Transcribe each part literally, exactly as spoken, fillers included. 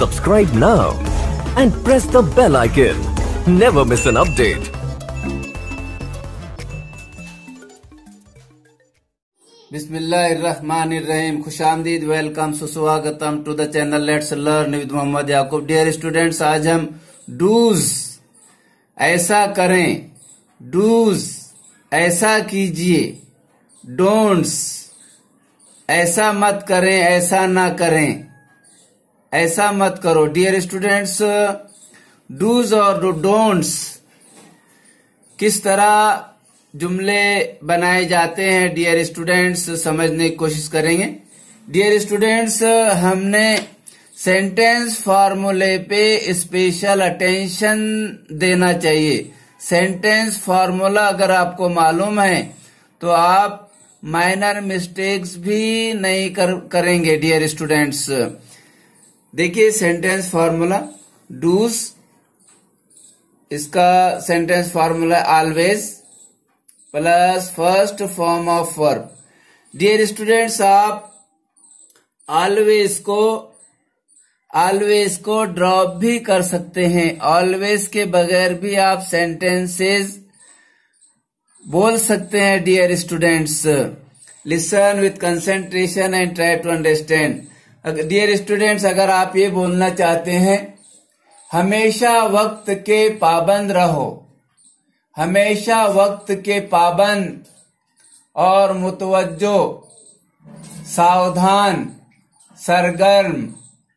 Subscribe now and press the bell icon. Never miss an update. Bismillahirrahmanirrahim. खुशामदीद, welcome, सुस्वागतम to the channel let's learn with Mohammad Yakub. Dear students, आज हम dos ऐसा करें, dos ऐसा कीजिए, डोंट्स ऐसा मत करें, ऐसा ना करें, ऐसा मत करो। डियर स्टूडेंट्स, डूज और डोंट्स किस तरह जुमले बनाए जाते हैं डियर स्टूडेंट्स समझने की कोशिश करेंगे। डियर स्टूडेंट्स, हमने सेंटेंस फॉर्मूले पे स्पेशल अटेंशन देना चाहिए। सेंटेंस फॉर्मूला अगर आपको मालूम है तो आप माइनर मिस्टेक्स भी नहीं कर, करेंगे। डियर स्टूडेंट्स, देखिए सेंटेंस फॉर्मूला डूज, इसका sentence formula always plus first form of verb. Dear students, आप ऑलवेज को ऑलवेज को ड्रॉप भी कर सकते हैं। ऑलवेज के बगैर भी आप सेंटेंसेस बोल सकते हैं। Dear students, listen with concentration and try to understand. Dear students, अगर आप ये बोलना चाहते हैं हमेशा वक्त के पाबंद रहो, हमेशा वक्त के पाबंद और मुतवज्जो, सावधान, सरगर्म,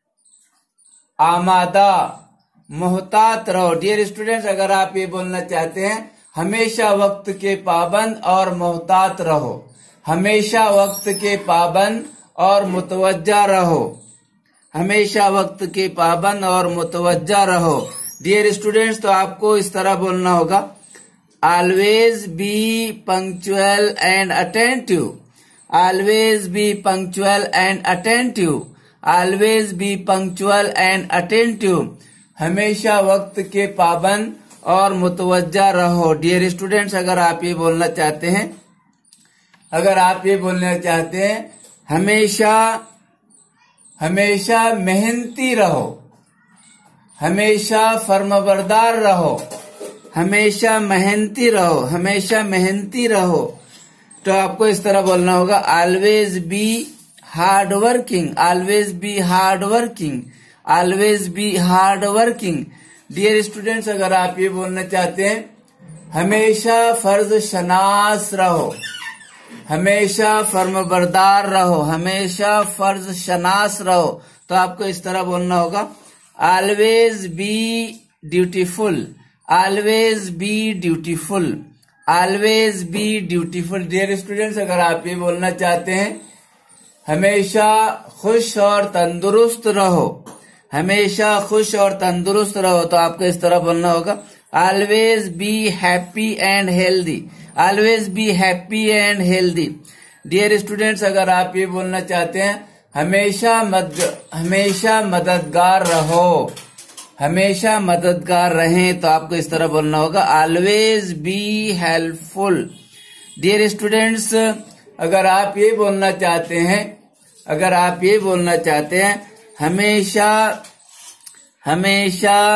आमादा, मोहतात रहो। डियर स्टूडेंट्स, अगर आप ये बोलना चाहते हैं हमेशा वक्त के पाबंद और मोहतात रहो, हमेशा वक्त के पाबंद और मुतवज्जा रहो, हमेशा वक्त के पाबंद और मुतवज्जा रहो। डियर स्टूडेंट्स, तो आपको इस तरह बोलना होगा always be punctual and attentive, always be punctual and attentive, always be punctual and attentive, हमेशा वक्त के पाबंद और मुतवज्जा रहो। डियर स्टूडेंट्स, अगर आप ये बोलना चाहते हैं अगर आप ये बोलना चाहते हैं हमेशा हमेशा मेहनती रहो, हमेशा फर्माबरदार रहो, हमेशा मेहनती रहो, हमेशा मेहनती रहो, तो आपको इस तरह बोलना होगा always be hard working, always be hard working, always be hard working. Dear students, अगर आप ये बोलना चाहते हैं हमेशा फर्ज शनास रहो, हमेशा फर्माबरदार रहो, हमेशा फर्ज शनास रहो, तो आपको इस तरह बोलना होगा always be dutiful, always be dutiful, always be dutiful. Dear students, अगर आप ये बोलना चाहते हैं हमेशा खुश और तंदुरुस्त रहो, हमेशा खुश और तंदुरुस्त रहो, तो आपको इस तरह बोलना होगा always be happy and healthy, always be happy and healthy. Dear students, अगर आप ये बोलना चाहते हैं हमेशा मद हमेशा मददगार रहो, हमेशा मददगार रहें, तो आपको इस तरह बोलना होगा always be helpful. Dear students, अगर आप ये बोलना चाहते हैं अगर आप ये बोलना चाहते हैं हमेशा हमेशा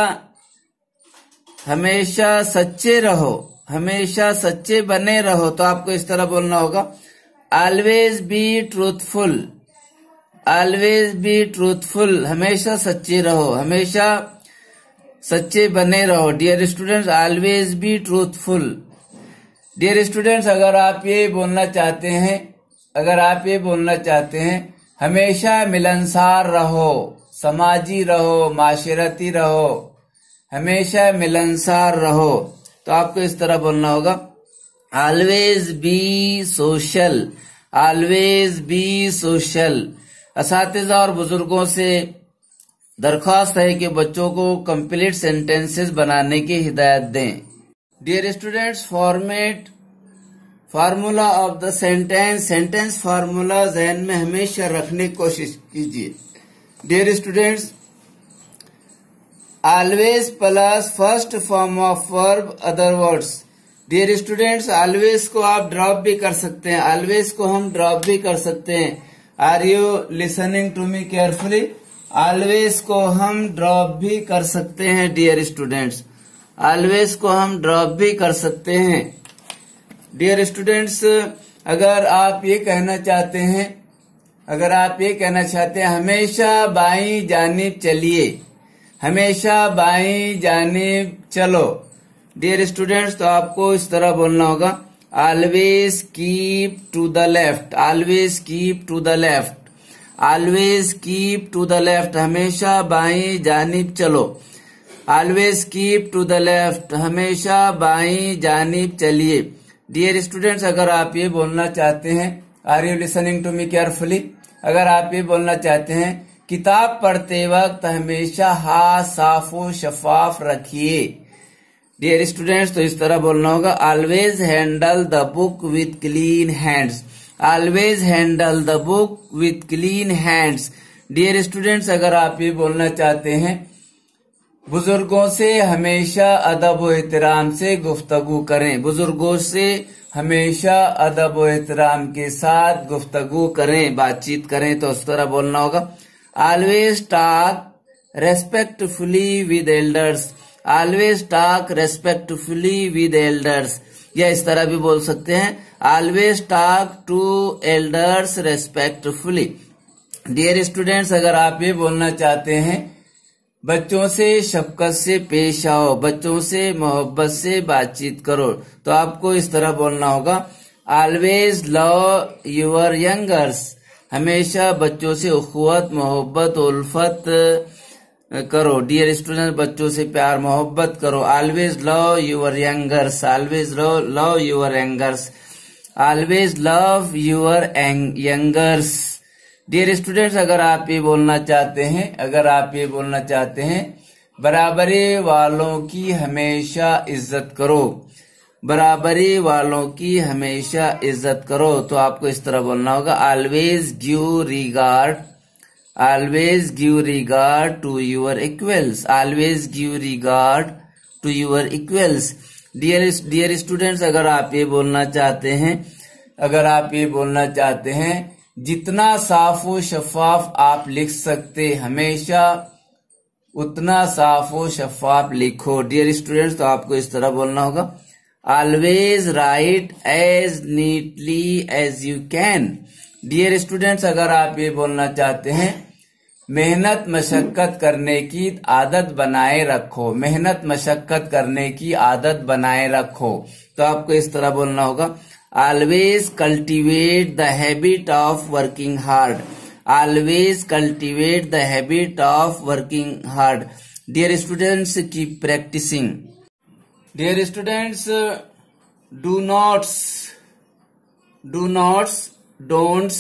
हमेशा सच्चे रहो, हमेशा सच्चे बने रहो, तो आपको इस तरह बोलना होगा always be truthful, always be truthful, हमेशा सच्चे रहो, हमेशा सच्चे बने रहो। Dear students, always be truthful. Dear students, अगर आप ये बोलना चाहते हैं अगर आप ये बोलना चाहते हैं हमेशा मिलनसार रहो, समाजी रहो, माशरती रहो, हमेशा मिलनसार रहो, तो आपको इस तरह बोलना होगा always be social, always be social. असातिज़ा और बुजुर्गों से दरख्वास्त है कि बच्चों को कंप्लीट सेंटेंसेस बनाने की हिदायत दें। Dear students, format formula of the sentence, sentence formula जहन में हमेशा रखने की कोशिश कीजिए। Dear students, always plus first form of verb other words. Dear students, always को आप ड्रॉप भी कर सकते हैं, ऑलवेज को हम ड्रॉप भी कर सकते हैं। Are you listening to me carefully? Always को हम ड्रॉप भी कर सकते हैं डियर स्टूडेंट्स। ऑलवेज को हम ड्रॉप भी कर सकते हैं डियर स्टूडेंट्स। अगर आप ये कहना चाहते हैं अगर आप ये कहना चाहते हैं हमेशा बाईं जानिब चलिए, हमेशा बाईं जानिब चलो डियर स्टूडेंट्स, तो आपको इस तरह बोलना होगा always keep to the left, always keep to the left, always keep to the left, हमेशा बाईं जानिब चलो, always keep to the left, हमेशा बाईं जानिब चलिए डियर स्टूडेंट्स। अगर आप ये बोलना चाहते हैं, are you listening to me carefully, अगर आप ये बोलना चाहते हैं किताब पढ़ते वक्त हमेशा हाथ साफो शफाफ रखिए डियर स्टूडेंट्स, तो इस तरह बोलना होगा always handle the book with clean hands, always handle the book with clean hands dear students. अगर आप ये बोलना चाहते हैं बुजुर्गों से हमेशा अदब व एहतराम से गुफ्तगू करें, बुजुर्गों से हमेशा अदब व एहतराम के साथ गुफ्तगू करें, बातचीत करें, तो उस तरह बोलना होगा always talk respectfully with elders, always talk respectfully with elders, या इस तरह भी बोल सकते हैं always talk to elders respectfully dear students. अगर आप ये बोलना चाहते हैं बच्चों से शफकत से पेश आओ, बच्चों से मोहब्बत से बातचीत करो, तो आपको इस तरह बोलना होगा ऑलवेज लव योर यंगर्स, हमेशा बच्चों से उखुवत मोहब्बत उल्फत करो डियर स्टूडेंट, बच्चों से प्यार मोहब्बत करो, always love your youngers, always love your youngers, always love your youngers dear students. अगर आप ये बोलना चाहते हैं अगर आप ये बोलना चाहते हैं बराबरी वालों की हमेशा इज्जत करो, बराबरी वालों की हमेशा इज्जत करो, तो आपको इस तरह बोलना होगा always give regard, always give regard to your equals, always give regard to your equals dear dear students. अगर आप ये बोलना चाहते हैं अगर आप ये बोलना चाहते हैं जितना साफ व शफाफ आप लिख सकते हमेशा उतना साफ व शफाफ लिखो डियर स्टूडेंट्स, तो आपको इस तरह बोलना होगा always write as neatly as you can dear students. अगर आप ये बोलना चाहते हैं मेहनत मशक्कत करने की आदत बनाए रखो, मेहनत मशक्कत करने की आदत बनाए रखो, तो आपको इस तरह बोलना होगा always cultivate the habit of working hard, always cultivate the habit of working hard dear students, keep practising dear students. Do nots, do nots, don'ts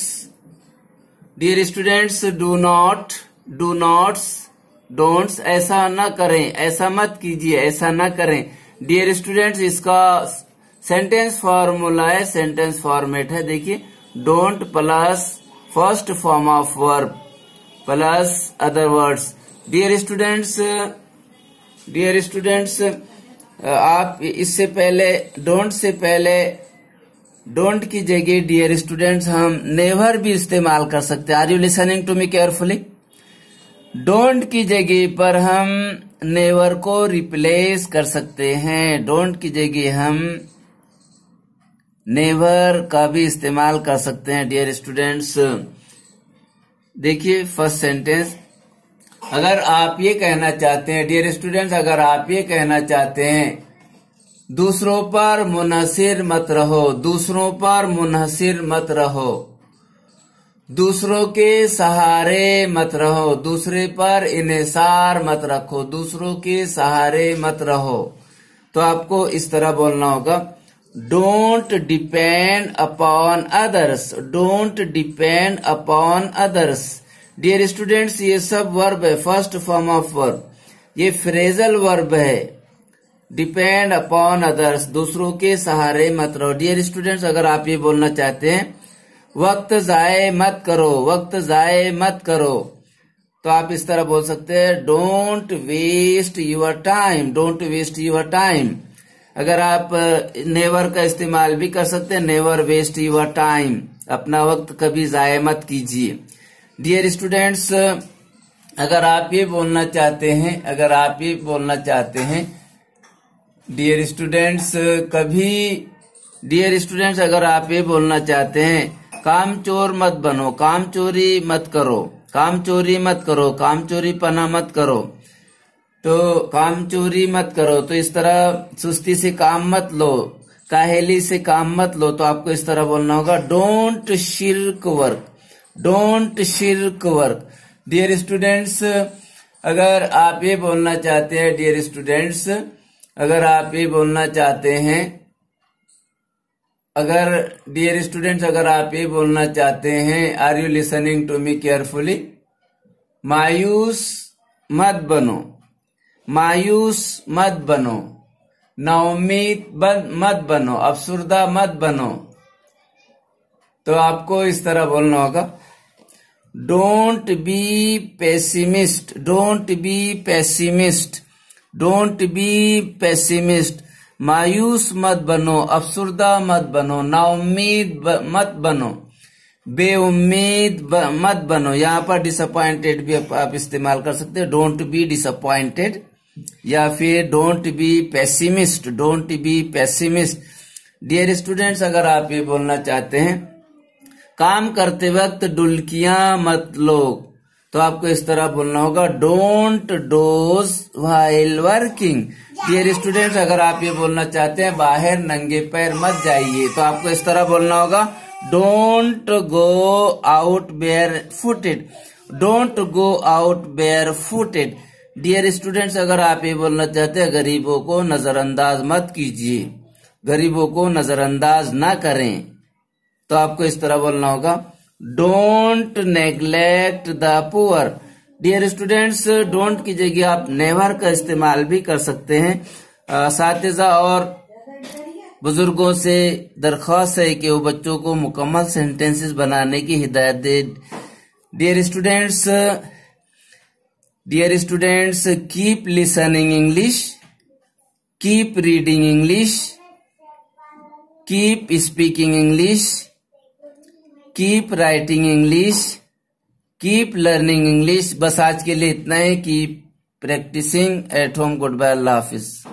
dear students, do not, do nots, don'ts, ऐसा न करें, ऐसा मत कीजिए, ऐसा न करें dear students. इसका सेंटेंस फॉर्मूला है, सेंटेंस फॉर्मेट है, देखिए don't plus first form of verb plus other words dear students. Dear students आप इससे पहले डोंट से पहले डोंट की जगह डियर स्टूडेंट्स हम नेवर भी इस्तेमाल कर सकते हैं। Are you listening to me carefully? Don't की जगह पर हम नेवर को रिप्लेस कर सकते हैं, डोंट की जगह हम नेवर का भी इस्तेमाल कर सकते हैं डियर स्टूडेंट्स। देखिए फर्स्ट सेंटेंस, अगर आप ये कहना चाहते हैं डियर स्टूडेंट्स, अगर आप ये कहना चाहते हैं दूसरों पर मुनहसिर मत रहो, दूसरों पर मुनहसिर मत रहो, दूसरों के सहारे मत रहो, दूसरे पर इन्हिसार मत रखो, दूसरों के सहारे मत रहो, तो आपको इस तरह बोलना होगा don't depend upon others, don't depend upon others dear students. ये सब वर्ब है, फर्स्ट फॉर्म ऑफ वर्ब, ये फ्रेजल वर्ब है, डिपेंड अपॉन अदर्स, दूसरों के सहारे मत रहो डियर स्टूडेंट्स। अगर आप ये बोलना चाहते हैं वक्त जाए मत करो, वक्त जाए मत करो, तो आप इस तरह बोल सकते हैं don't waste your time, don't waste your time. अगर आप नेवर का इस्तेमाल भी कर सकते हैं, नेवर वेस्ट यूर टाइम, अपना वक्त कभी जाया मत कीजिए डियर स्टूडेंट्स। अगर आप ये बोलना चाहते हैं अगर आप ये बोलना चाहते हैं डियर स्टूडेंट्स, कभी डियर स्टूडेंट्स अगर आप ये बोलना चाहते हैं काम चोर मत बनो, काम चोरी मत करो, काम चोरी मत करो, काम चोरी पना मत करो, तो काम चोरी मत करो, तो इस तरह सुस्ती से काम मत लो, काहेली से काम मत लो, तो आपको इस तरह बोलना होगा don't shirk work, don't shirk work. Dear students, अगर आप ये बोलना चाहते हैं डियर स्टूडेंट्स अगर आप ये बोलना चाहते हैं अगर डियर स्टूडेंट्स अगर आप ये बोलना चाहते हैं are you listening to me carefully, मायूस मत बनो, मायूस मत बनो, नाउम्मीद मत बनो, अफसुर्दा मत बनो, तो आपको इस तरह बोलना होगा don't be pessimist, don't be pessimist, don't be pessimist, मायूस मत बनो, अफसुर्दा मत बनो, नाउम्मीद मत बनो, बेउम्मीद मत बनो। यहाँ पर डिसअपॉइंटेड भी आप इस्तेमाल कर सकते हैं, डोंट बी डिसअपॉइंटेड या फिर don't be pessimist, don't be pessimist. Dear students, अगर आप ये बोलना चाहते हैं काम करते वक्त डुलकियां मत लो, तो आपको इस तरह बोलना होगा don't doze while working. Dear students, अगर आप ये बोलना चाहते हैं बाहर नंगे पैर मत जाइए, तो आपको इस तरह बोलना होगा don't go out barefooted, don't go out barefooted. Dear students, अगर आप ये बोलना चाहते हैं गरीबों को नजरअंदाज मत कीजिए, गरीबों को नजरअंदाज ना करें, तो आपको इस तरह बोलना होगा don't neglect the poor. Dear students, don't की जगह आप नेवर का इस्तेमाल भी कर सकते हैं। असातिज़ा और बुजुर्गों से दरख्वास्त है कि वो बच्चों को मुकम्मल सेंटेंसेस बनाने की हिदायत दे। Dear students dear students keep listening English, keep reading English, keep speaking English, keep writing English, keep learning English. बस आज के लिए इतना ही। Keep practising at home. Goodbye, अल्लाह हाफिज।